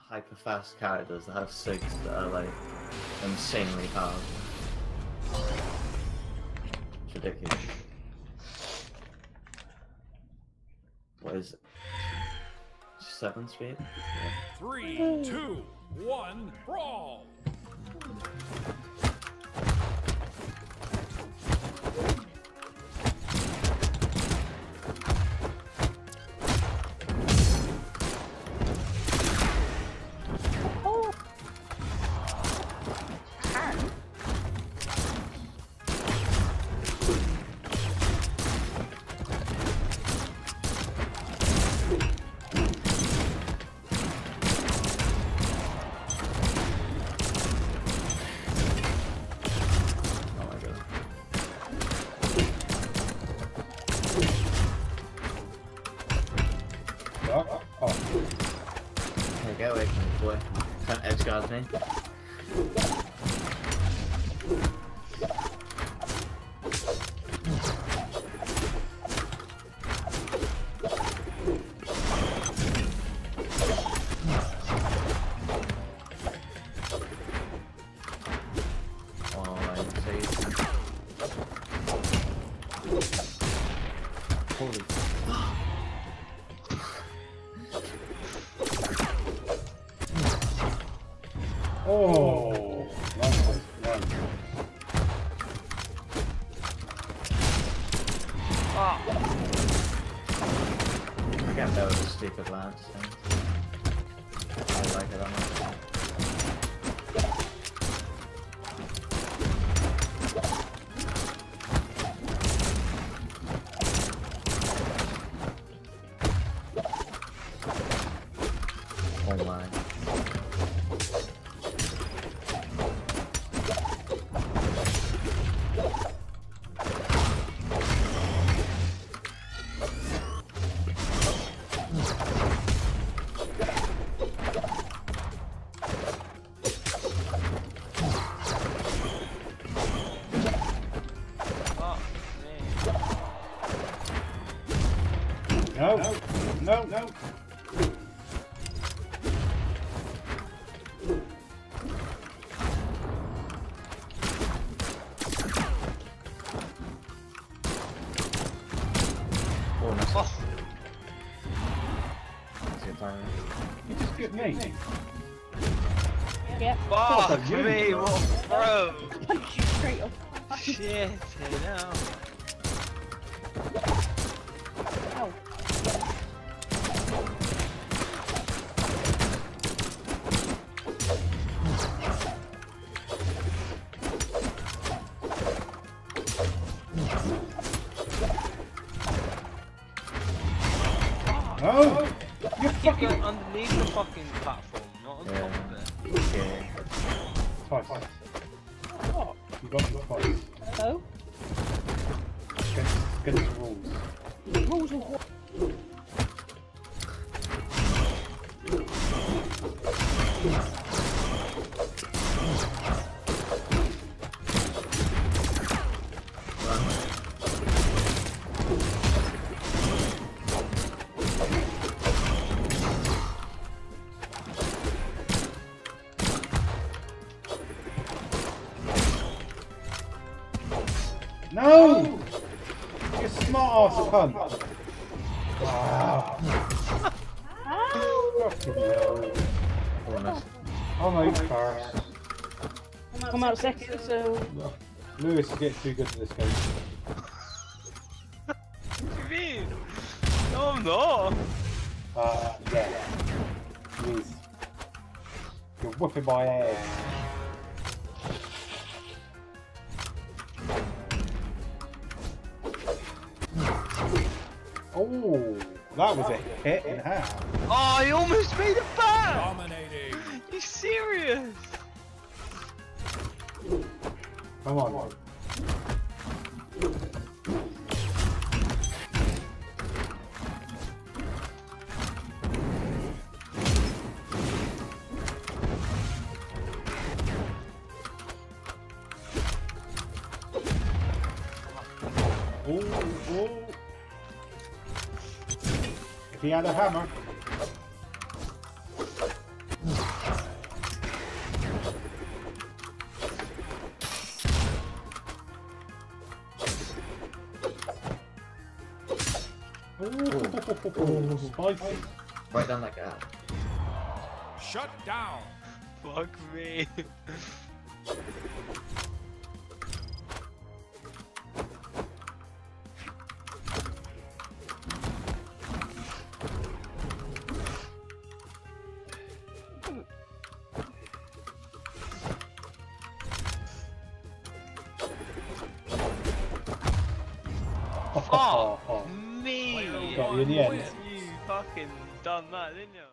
hyper fast characters that have 6 that are like insanely hard. It's ridiculous. What is it? 7 speed? Yeah. 3, 2, 1, brawl! Get away from me, boy. Can't edge guard me. Oh, I'm safe. Holy. Oh, nice. I can't know the stupid lance thing. I like it on it. Oh my. No. Oh, nice. Oh. That's your time. You just get me. Yep. Fuck me, what a bro! Punch you straight off. Shit, you know. Ow. No! You Keep fucking... going underneath the fucking platform, not on top of it. Okay. Twice. What? You got me twice. Hello? Against the rules. Rules of what? No! You smart ass cunt. Wow. Ow! Fucking hell. Oh, nice. I'm out first. Come out second, so... Lewis is getting too good at this game. What do you mean? No, I'm not. Yeah. Please. You're whipping my ass. Oh, that was a hit in half. Oh, he almost made it back! Dominating. You serious? Come on. Oh. If he had a hammer. Ooh, spicy. Right down like that. Shut down. Fuck me. Oh, Me! got you in the end. You fucking done that, didn't you?